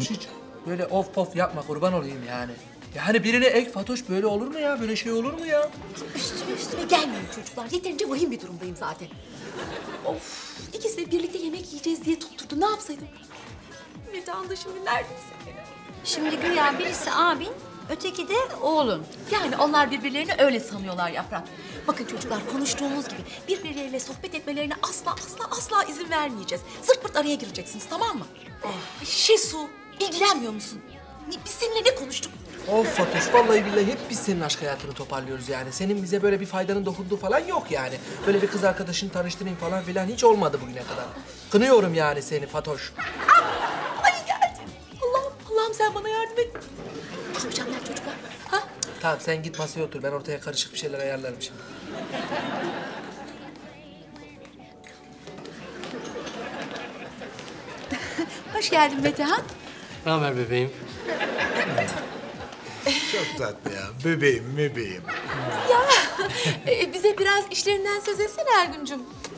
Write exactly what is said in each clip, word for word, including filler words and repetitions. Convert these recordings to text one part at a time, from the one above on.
Fatoş hiç böyle of pof yapma kurban olayım yani. Yani birine ek Fatoş böyle olur mu ya? Böyle şey olur mu ya? Üstüne üstüne gelmeyin çocuklar. Yeterince vahim bir durumdayım zaten. Of, ikisi de birlikte yemek yiyeceğiz diye tutturdu. Ne yapsaydım? Metehan da şimdi neredeyse. Şimdi güya birisi abin, öteki de oğlun. Yani onlar birbirlerini öyle sanıyorlar Yaprak. Bakın çocuklar, konuştuğumuz gibi birbirleriyle sohbet etmelerine asla asla asla izin vermeyeceğiz. Zırt pırt araya gireceksiniz, tamam mı? Oh. Şesu, ilgilenmiyor musun? Biz seninle ne konuştuk? Of Fatoş, vallahi billahi hep biz senin aşk hayatını toparlıyoruz yani. Senin bize böyle bir faydanın dokunduğu falan yok yani. Böyle bir kız arkadaşını tanıştırayım falan filan hiç olmadı bugüne kadar. Kınıyorum yani seni Fatoş. Ah, ay geldi. Allah'ım, Allah'ım sen bana yardım et. Ne yapacağım ben çocuklar? Ha? Tamam sen git masaya otur. Ben ortaya karışık bir şeyler ayarlarım şimdi. Hoş geldin Metehan. Ne haber bebeğim? Çok tatlı ya. Bebeğim, bebeğim. Ya e, bize biraz işlerinden söz etsene Ergun'cum.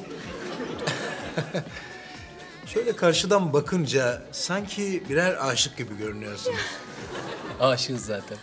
Şöyle karşıdan bakınca sanki birer aşık gibi görünüyorsunuz. Aşığız zaten.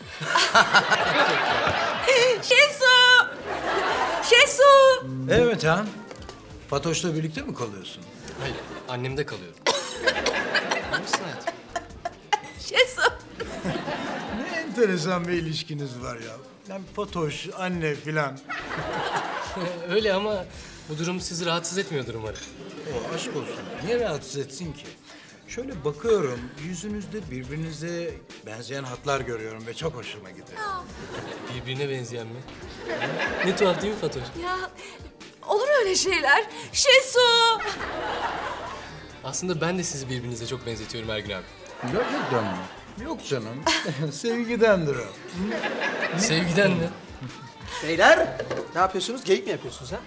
Şesu! Şesu! Evet ha. Fatoş'la birlikte mi kalıyorsun? Hayır, annemde kalıyorum. Nasılsın hayatım? Şesu! Ne enteresan bir ilişkiniz var ya. Yani Fatoş, anne filan. Öyle ama bu durum sizi rahatsız etmiyordur umarım. O aşk olsun. Niye rahatsız etsin ki? Şöyle bakıyorum, yüzünüzde birbirinize benzeyen hatlar görüyorum ve çok hoşuma gidiyor. Birbirine benzeyen mi? Ne tuhaf değil mi Fatoş? Ya olur öyle şeyler. Şesu! Aslında ben de sizi birbirinize çok benzetiyorum Ergün abi. Gerçekten mi? Yok canım. Sevgidendir o. Sevgiden mi? Beyler ne yapıyorsunuz? Geyik mi yapıyorsunuz ha?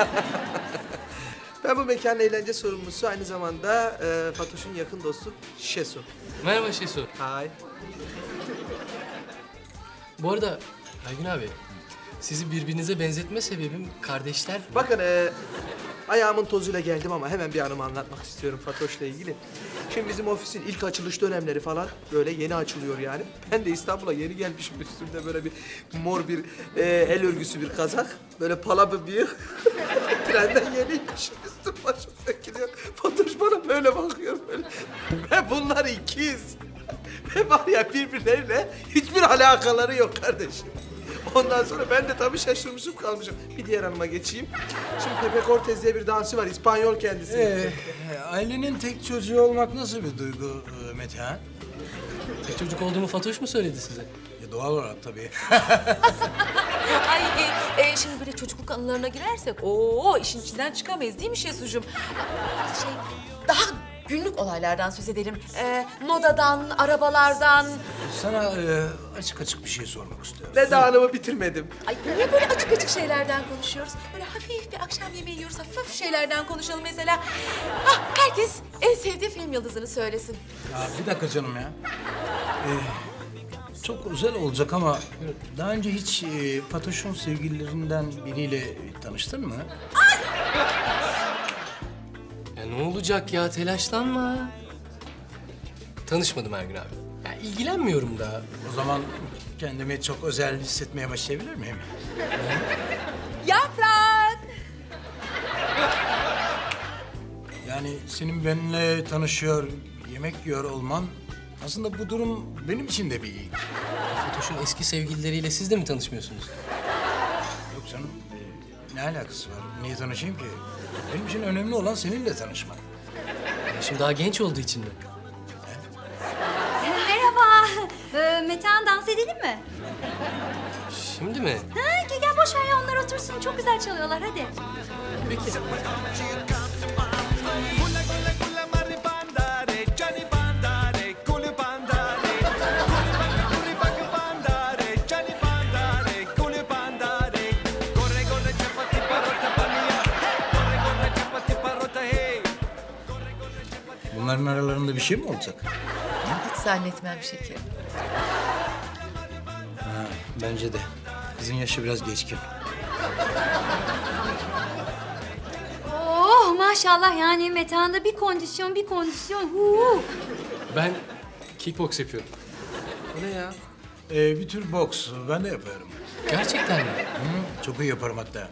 Ben bu mekanın eğlence sorumlusu, aynı zamanda e, Fatoş'un yakın dostu Şesu. Merhaba Şesu. Hay. Bu arada Ergün abi, sizi birbirinize benzetme sebebim kardeşler. Bakın e, ayağımın tozuyla geldim ama hemen bir anımı anlatmak istiyorum Fatoş'la ilgili. Şimdi bizim ofisin ilk açılış dönemleri falan böyle yeni açılıyor yani. Ben de İstanbul'a yeni gelmişim, üstümde böyle bir mor bir e, el örgüsü bir kazak. Böyle pala bir bıyık. Trenden yeniymişim, üstüm başım dökülüyor. Fatoş bana böyle bakıyor böyle. Ve bunlar ikiz. Ve var ya birbirleriyle hiçbir alakaları yok kardeşim. Ondan sonra ben de tabii şaşırmışım kalmışım. Bir diğer hanıma geçeyim. Şimdi Pepe Cortez diye bir dansçı var, İspanyol kendisi. Ee, ailenin tek çocuğu olmak nasıl bir duygu e, Metehan? Tek çocuk olduğumu Fatoş mu söyledi size? E, doğal olarak tabii. Ay e, e, şimdi böyle çocukluk anılarına girersek o işin içinden çıkamayız değil mi Şesucuğum? Şey, daha günlük olaylardan söz edelim. E, modadan, arabalardan. Sana e, açık açık bir şey sormak istiyorum. Ne daha hanımı bitirmedim. Ay niye böyle açık açık şeylerden konuşuyoruz? Böyle hafif bir akşam yemeği yiyoruz, hafif şeylerden konuşalım mesela. Ah, herkes en sevdiği film yıldızını söylesin. Ya, bir dakika canım ya. Ee, çok özel olacak ama daha önce hiç e, Fatoş'un sevgililerinden biriyle tanıştın mı? Ya ne olacak ya, telaşlanma. Tanışmadım Ergün abi. Ya ilgilenmiyorum da. O zaman kendimi çok özel hissetmeye başlayabilir miyim? Yaprak! Yani senin benimle tanışıyor, yemek yiyor olman aslında bu durum benim için de bir iyilik. Fatoş'un eski sevgilileriyle siz de mi tanışmıyorsunuz? Yok canım, e, ne alakası var? Niye tanışayım ki? Benim için önemli olan seninle tanışmak. Ya şimdi daha genç olduğu için mi? Merhaba. Ee, Metehan, dans edelim mi? Şimdi mi? Ha, gel, gel boş ver ya, onlar otursun. Çok güzel çalıyorlar, hadi. Peki. Bunların aralarında bir şey mi olacak? Hiç zannetmem şekerim. Ha, bence de. Kızın yaşı biraz geçkin. Oh maşallah, yani Metehan'da bir kondisyon bir kondisyon. Huu. Ben kickbox yapıyorum. Bu ne ya? Ee, bir tür boks. Ben de yaparım. Gerçekten mi? Hı, çok iyi yaparım hatta.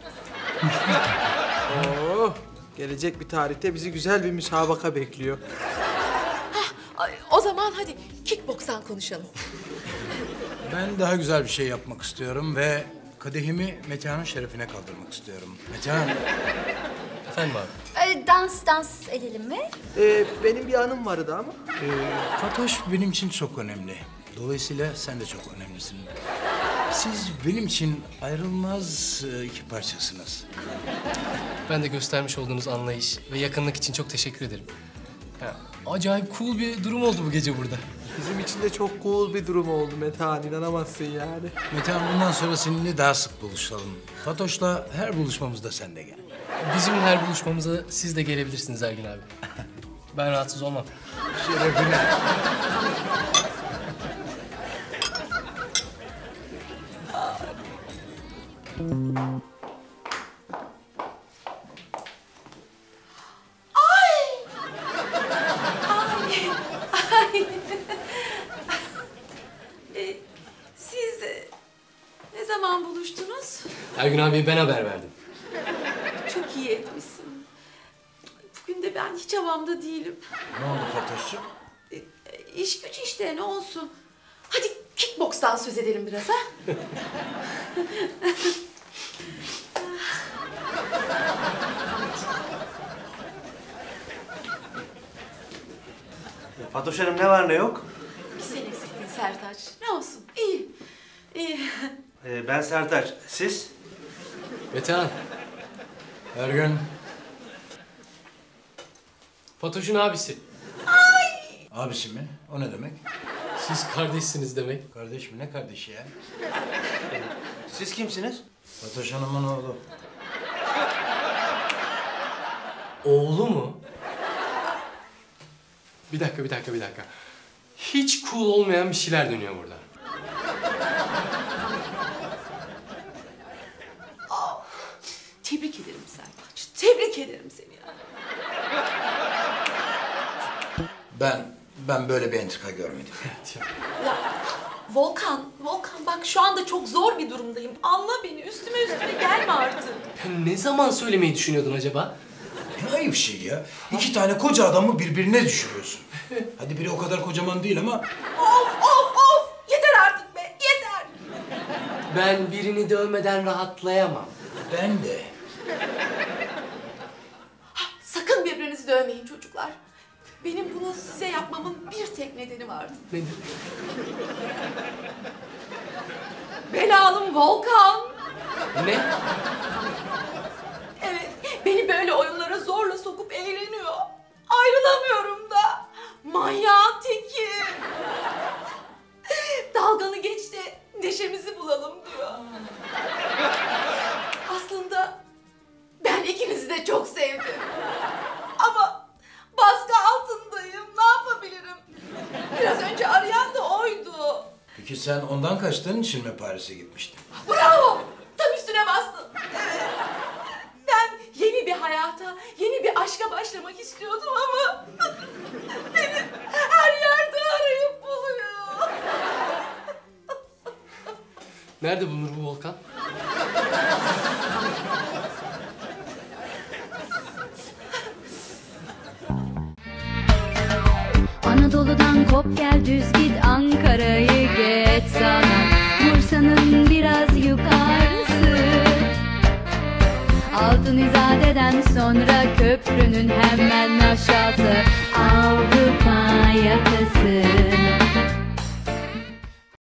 Oo, gelecek bir tarihte bizi güzel bir müsabaka bekliyor. Ay, o zaman hadi kickbokstan konuşalım. Ben daha güzel bir şey yapmak istiyorum ve kadehimi Metehan'ın şerefine kaldırmak istiyorum. Metehan, Efendim abi? Ee, dans dans edelim mi? Ee, benim bir anım vardı ama. e, Fatoş benim için çok önemli. Dolayısıyla sen de çok önemlisin. Siz benim için ayrılmaz e, iki parçasınız. Ben de göstermiş olduğunuz anlayış ve yakınlık için çok teşekkür ederim. Ya, acayip cool bir durum oldu bu gece burada. Bizim için de çok cool bir durum oldu Metehan, inanamazsın yani. Metehan, bundan sonra seninle daha sık buluşalım. Fatoş'la her buluşmamızda sen de gel. Bizim her buluşmamıza siz de gelebilirsiniz Ergün abi. Ben rahatsız olmam. Şerefine. Ee, siz e, ne zaman buluştunuz? Ergün abiye ben haber verdim. Çok iyi etmişsin. Bugün de ben hiç havamda değilim. Ne oldu Fatoş'cum? E, e, İş güç işte, ne olsun. Hadi kickbokstan söz edelim biraz ha. Fatoş Hanım, ne var ne yok? Bir sen eksiktin Sertaç. Ne olsun, iyi. İyi. Ee, ben Sertaç, siz? Metehan, Ergün, Fatoş'un abisi. abisi mi? O ne demek? Siz kardeşsiniz demek. Kardeş mi? Ne kardeşi ya? Siz kimsiniz? Fatoş Hanım'ın oğlu. Oğlu mu? Bir dakika, bir dakika, bir dakika. Hiç cool olmayan bir şeyler dönüyor burada. Tebrik ederim Sertaç. Tebrik ederim seni ya. Ben, ben böyle bir entrika görmedim. Ya Volkan, Volkan bak şu anda çok zor bir durumdayım. Anla beni, üstüme üstüme gelme artık. Ya ne zaman söylemeyi düşünüyordun acaba? Ne ayıp şey ya. İki tane koca adamı birbirine düşürüyorsun. Hadi biri o kadar kocaman değil ama... Of of of! Yeter artık be, yeter! Ben birini dövmeden rahatlayamam. Ben de. Sakın birbirinizi dövmeyin çocuklar. Benim bunu size yapmamın bir tek nedeni vardı. Nedir? Belalım Volkan. Ne? Evet, beni böyle oyunlara zorla sokup eğleniyor. Ayrılamıyorum da. Manyağın teki. Dalganı geç de neşemizi bulalım diyor. Aslında ben ikinizi de çok sevdim. Ama baskı altındayım. Ne yapabilirim? Biraz önce arayan da oydu. Peki sen ondan kaçtığın için mi Paris'e gitmiştin? Bravo! Tam üstüne bastın. Evet. Ben yeni bir hayata, yeni bir aşka başlamak istiyordum ama... beni her yerde arayıp buluyor. Nerede bulunur bu volkan? Anadolu'dan kop gel düz git Ankara'yı geç sana Bursa'nın biraz yukarısı Altın İzade'den sonra köprünün hemen aşağısı. Aa,